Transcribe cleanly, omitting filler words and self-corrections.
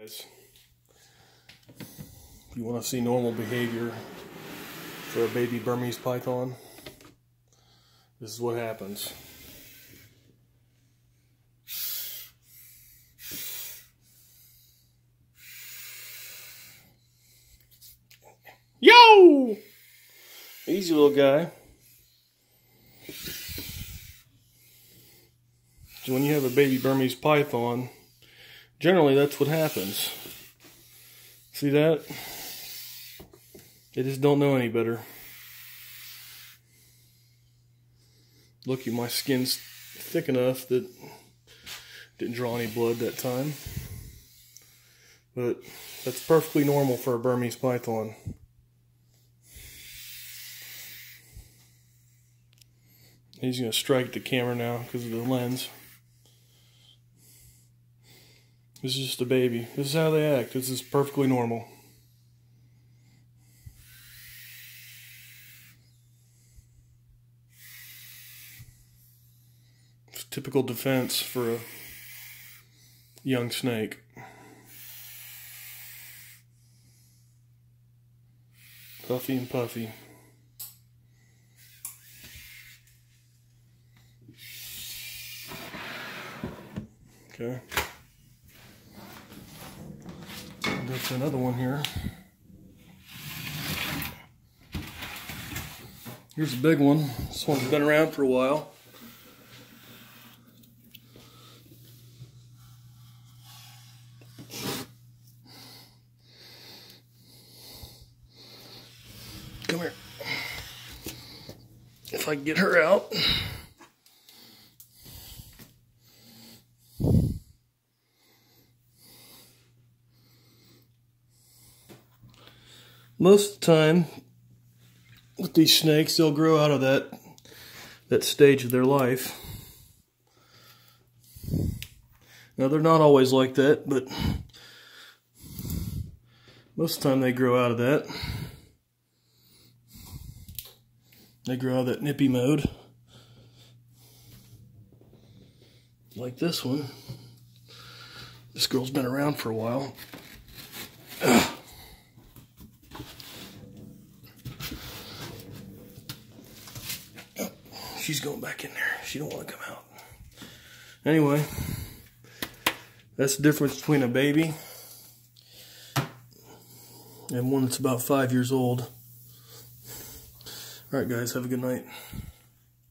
Guys, if you want to see normal behavior for a baby Burmese python, this is what happens. Yo! Easy little guy. So when you have a baby Burmese python, generally that's what happens. See that? They just don't know any better. Lucky my skin's thick enough that didn't draw any blood that time. But that's perfectly normal for a Burmese python. He's going to strike the camera now because of the lens. This is just a baby. This is how they act. This is perfectly normal. It's typical defense for a young snake. Puffy and puffy. Okay. That's another one here. Here's a big one. This one's been around for a while. Come here. If I can get her out. Most of the time, with these snakes, they'll grow out of that stage of their life. Now, they're not always like that, but most of the time they grow out of that. They grow out of that nippy mode. Like this one. This girl's been around for a while. She's going back in there. She don't want to come out. Anyway, that's the difference between a baby and one that's about 5 years old. Alright guys, have a good night.